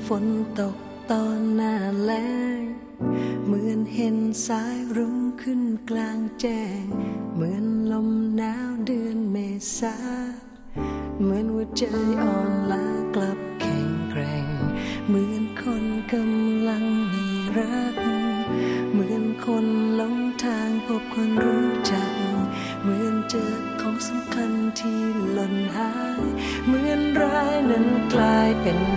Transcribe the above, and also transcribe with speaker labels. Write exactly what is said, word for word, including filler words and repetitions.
Speaker 1: ฝนตกตอนหน้าแล้งเหมือนเห็นสายรุ้งขึ้นกลางแจ้งเหมือนลมหนาวเดือนเมษาเหมือนหัวใจอ่อนล้ากลับแข็งแกร่งเหมือนคนกำลังมีรักเหมือนคนหลงทางพบคนรู้จักเหมือนเจอของสำคัญที่หล่นหายเหมือนร้ายนั้นกลายเป็น